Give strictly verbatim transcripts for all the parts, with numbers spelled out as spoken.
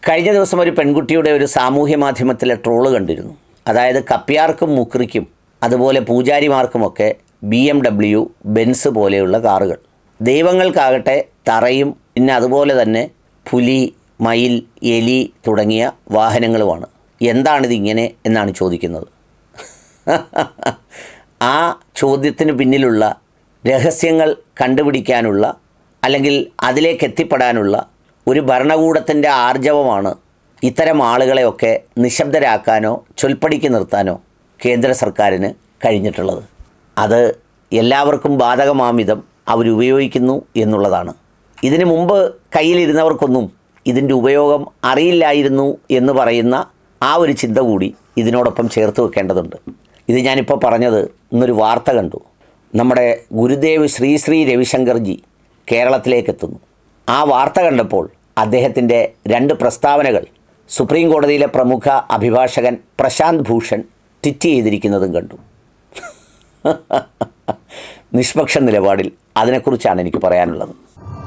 കഴിഞ്ഞ ദിവസം ഒരു പെൺകുട്ടിയുടെ ഒരു സാമൂഹ്യ മാധ്യമത്തിലെ ട്രോള് കണ്ടിരുന്നു. അതായത് കപ്പ്യാർക്കും മുക്രിക്കും അതുപോലെ പൂജാരിമാർക്കുമൊക്കെ ബി എം ഡബ്ല്യു, ബെൻസ് പോലെയുള്ള കാറുകൾ, ദൈവങ്ങൾക്കാകട്ടെ തറയും പിന്നെ അതുപോലെ തന്നെ പുലി, മയിൽ, എലി തുടങ്ങിയ വാഹനങ്ങളുമാണ്. എന്താണിതിങ്ങനെ എന്നാണ് ചോദിക്കുന്നത്. ആ ചോദ്യത്തിന് പിന്നിലുള്ള രഹസ്യങ്ങൾ കണ്ടുപിടിക്കാനുള്ള അല്ലെങ്കിൽ അതിലേക്ക് എത്തിപ്പെടാനുള്ള ഒരു ഭരണകൂടത്തിൻ്റെ ആർജവമാണ് ഇത്തരം ആളുകളെയൊക്കെ നിശബ്ദരാക്കാനോ ചൊൽപ്പടിക്ക് നിർത്താനോ കേന്ദ്ര സർക്കാരിന് കഴിഞ്ഞിട്ടുള്ളത്. അത് എല്ലാവർക്കും ബാധകമാം വിധം അവരുപയോഗിക്കുന്നു എന്നുള്ളതാണ്. ഇതിനു മുമ്പ് കയ്യിലിരുന്നവർക്കൊന്നും ഇതിൻ്റെ ഉപയോഗം അറിയില്ലായിരുന്നു എന്ന് പറയുന്ന ആ ഒരു ചിന്ത കൂടി ഇതിനോടൊപ്പം ചേർത്ത് വെക്കേണ്ടതുണ്ട്. ഇത് ഞാനിപ്പോൾ പറഞ്ഞത് ഇന്നൊരു വാർത്ത കണ്ടു. നമ്മുടെ ഗുരുദേവ് ശ്രീ ശ്രീ രവിശങ്കർജി കേരളത്തിലേക്ക് എത്തുന്നു. ആ വാർത്ത കണ്ടപ്പോൾ അദ്ദേഹത്തിൻ്റെ രണ്ട് പ്രസ്താവനകൾ സുപ്രീം കോടതിയിലെ പ്രമുഖ അഭിഭാഷകൻ പ്രശാന്ത് ഭൂഷൺ ട്വീറ്റ് ചെയ്തിരിക്കുന്നതും കണ്ടു. നിഷ്പക്ഷ നിലപാടിൽ അതിനെക്കുറിച്ചാണ് എനിക്ക് പറയാനുള്ളത്.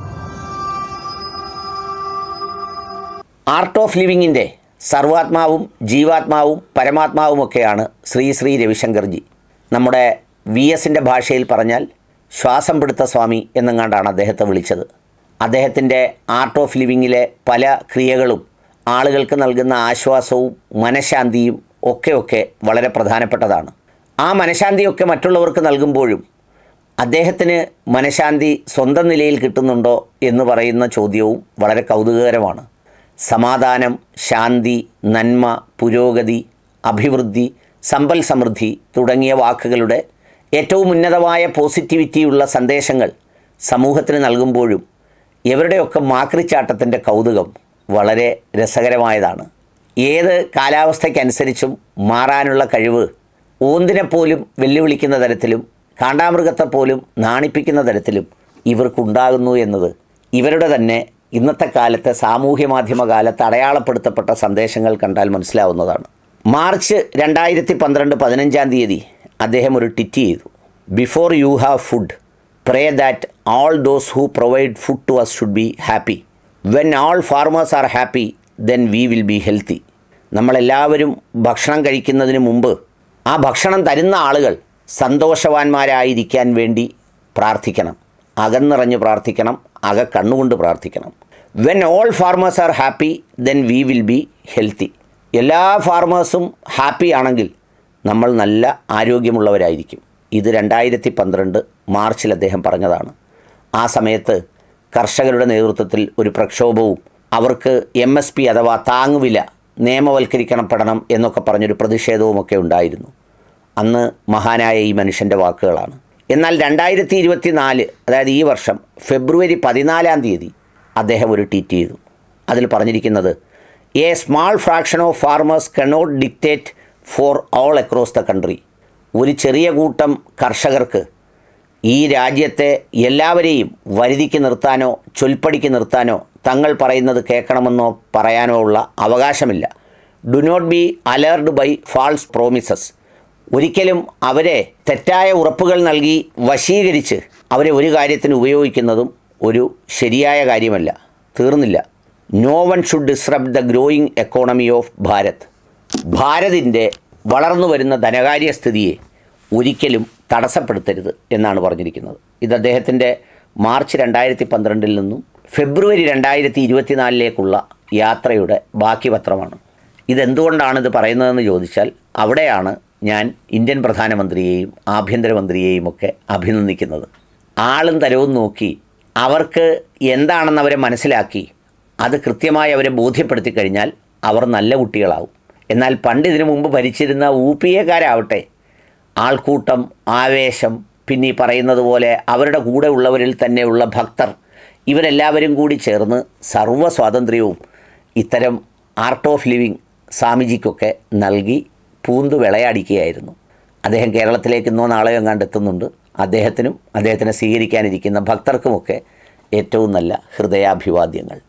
ആർട്ട് ഓഫ് ലിവിങ്ങിൻ്റെ സർവാത്മാവും ജീവാത്മാവും പരമാത്മാവുമൊക്കെയാണ് ശ്രീ ശ്രീ രവിശങ്കർജി. നമ്മുടെ വി എസിൻ്റെ ഭാഷയിൽ പറഞ്ഞാൽ ശ്വാസം പിടുത്ത സ്വാമി എന്നെങ്ങാണ്ടാണ് അദ്ദേഹത്തെ വിളിച്ചത്. അദ്ദേഹത്തിൻ്റെ ആർട്ട് ഓഫ് ലിവിങ്ങിലെ പല ക്രിയകളും ആളുകൾക്ക് നൽകുന്ന ആശ്വാസവും മനഃശാന്തിയും ഒക്കെ ഒക്കെ വളരെ പ്രധാനപ്പെട്ടതാണ്. ആ മനഃശാന്തിയൊക്കെ മറ്റുള്ളവർക്ക് നൽകുമ്പോഴും അദ്ദേഹത്തിന് മനഃശാന്തി സ്വന്തം നിലയിൽ കിട്ടുന്നുണ്ടോ എന്ന് പറയുന്ന ചോദ്യവും വളരെ കൗതുകകരമാണ്. സമാധാനം, ശാന്തി, നന്മ, പുരോഗതി, അഭിവൃദ്ധി, സമ്പൽ സമൃദ്ധി തുടങ്ങിയ വാക്കുകളുടെ ഏറ്റവും ഉന്നതമായ പോസിറ്റിവിറ്റിയുള്ള സന്ദേശങ്ങൾ സമൂഹത്തിന് നൽകുമ്പോഴും ഇവരുടെയൊക്കെ മാക്രിച്ചാട്ടത്തിൻ്റെ കൗതുകം വളരെ രസകരമായതാണ്. ഏത് കാലാവസ്ഥയ്ക്കനുസരിച്ചും മാറാനുള്ള കഴിവ് ഓന്തിനെപ്പോലും വെല്ലുവിളിക്കുന്ന തരത്തിലും കാണ്ടാമൃഗത്തെപ്പോലും നാണിപ്പിക്കുന്ന തരത്തിലും ഇവർക്കുണ്ടാകുന്നു എന്നത് ഇവരുടെ തന്നെ ഇന്നത്തെ കാലത്തെ സാമൂഹ്യ മാധ്യമ കാലത്ത് അടയാളപ്പെടുത്തപ്പെട്ട സന്ദേശങ്ങൾ കണ്ടാൽ മനസ്സിലാവുന്നതാണ്. മാർച്ച് രണ്ടായിരത്തി പന്ത്രണ്ട് പതിനഞ്ചാം തീയതി അദ്ദേഹം ഒരു ട്വീറ്റ് ചെയ്തു. Before you have food, pray that all those who provide food to us should be happy. When all farmers are happy, then we will be healthy. നമ്മളെല്ലാവരും ഭക്ഷണം കഴിക്കുന്നതിന് മുമ്പ് ആ ഭക്ഷണം തരുന്ന ആളുകൾ സന്തോഷവാന്മാരായിരിക്കാൻ വേണ്ടി പ്രാർത്ഥിക്കണം. അകന്നിറഞ്ഞ് പ്രാർത്ഥിക്കണം, അക കണ്ണുകൊണ്ട് പ്രാർത്ഥിക്കണം. When all farmers are happy, then we will be healthy. എല്ലാ ഫാർമേഴ്സും ഹാപ്പി ആണെങ്കിൽ നമ്മൾ നല്ല ആരോഗ്യമുള്ളവരായിരിക്കും. ഇത് രണ്ടായിരത്തി പന്ത്രണ്ട് മാർച്ചിൽ അദ്ദേഹം പറഞ്ഞതാണ്. ആ സമയത്ത് കർഷകരുടെ നേതൃത്വത്തിൽ ഒരു പ്രക്ഷോഭവും അവർക്ക് എം എസ് പി അഥവാ താങ്ങുവില നിയമവൽക്കരിക്കപ്പെടണം എന്നൊക്കെ പറഞ്ഞൊരു പ്രതിഷേധവുമൊക്കെ ഉണ്ടായിരുന്നു. അന്ന് മഹാനായ ഈ മനുഷ്യൻ്റെ വാക്കുകളാണ്. എന്നാൽ രണ്ടായിരത്തി ഇരുപത്തി നാല് അതായത് ഈ വർഷം ഫെബ്രുവരി പതിനാലാം തീയതി അദ്ദേഹം ഒരു ട്വീറ്റ് ചെയ്തു. അതിൽ പറഞ്ഞിരിക്കുന്നത്, a small fraction of farmers cannot dictate for all across the country. ഒരു ചെറിയ കൂട്ടം കർഷകർക്ക് ഈ രാജ്യത്തെ എല്ലാവരെയും വരുതിക്ക് നിർത്താനോ ചൊൽപ്പടിക്ക് നിർത്താനോ തങ്ങൾ പറയുന്നത് കേൾക്കണമെന്നോ പറയാനോ ഉള്ള അവകാശമില്ല. Do not be allured by false promises. ഒരിക്കലും അവരെ തെറ്റായ ഉറപ്പുകൾ നൽകി വശീകരിച്ച് അവരെ ഒരു കാര്യത്തിന് ഉപയോഗിക്കുന്നതും ഒരു ശരിയായ കാര്യമല്ല. തീർന്നില്ല. No one should disrupt the growing economy of Bharat. ഭാരതിൻ്റെ വളർന്നു വരുന്ന ധനകാര്യസ്ഥിതിയെ ഒരിക്കലും തടസ്സപ്പെടുത്തരുത് എന്നാണ് പറഞ്ഞിരിക്കുന്നത്. ഇത് അദ്ദേഹത്തിൻ്റെ മാർച്ച് രണ്ടായിരത്തി പന്ത്രണ്ടിൽ നിന്നും ഫെബ്രുവരി രണ്ടായിരത്തി ഇരുപത്തിനാലിലേക്കുള്ള യാത്രയുടെ ബാക്കി പത്രമാണ്. ഇതെന്തുകൊണ്ടാണ് ഇത് പറയുന്നതെന്ന് ചോദിച്ചാൽ അവിടെയാണ് ഞാൻ ഇന്ത്യൻ പ്രധാനമന്ത്രിയെയും ആഭ്യന്തരമന്ത്രിയെയും ഒക്കെ അഭിനന്ദിക്കുന്നത്. ആളും തരവും നോക്കി അവർക്ക് എന്താണെന്ന് അവരെ മനസ്സിലാക്കി അത് കൃത്യമായി അവരെ ബോധ്യപ്പെടുത്തി കഴിഞ്ഞാൽ അവർ നല്ല കുട്ടികളാവും. എന്നാൽ പണ്ട് ഇതിനു മുമ്പ് ഭരിച്ചിരുന്ന യു പി എക്കാരാവട്ടെ ആൾക്കൂട്ടം, ആവേശം, പിന്നെ ഈ പറയുന്നത് പോലെ അവരുടെ കൂടെ ഉള്ളവരിൽ തന്നെയുള്ള ഭക്തർ, ഇവരെല്ലാവരും കൂടി ചേർന്ന് സർവ്വ സ്വാതന്ത്ര്യവും ഇത്തരം ആർട്ട് ഓഫ് ലിവിങ് സ്വാമിജിക്കൊക്കെ നൽകി പൂന്തു വിളയാടിക്കുകയായിരുന്നു. അദ്ദേഹം കേരളത്തിലേക്ക് ഇന്നോ നാളെയോ കണ്ടെത്തുന്നുണ്ട്. അദ്ദേഹത്തിനും അദ്ദേഹത്തിനെ സ്വീകരിക്കാനിരിക്കുന്ന ഭക്തർക്കുമൊക്കെ ഏറ്റവും നല്ല ഹൃദയാഭിവാദ്യങ്ങൾ.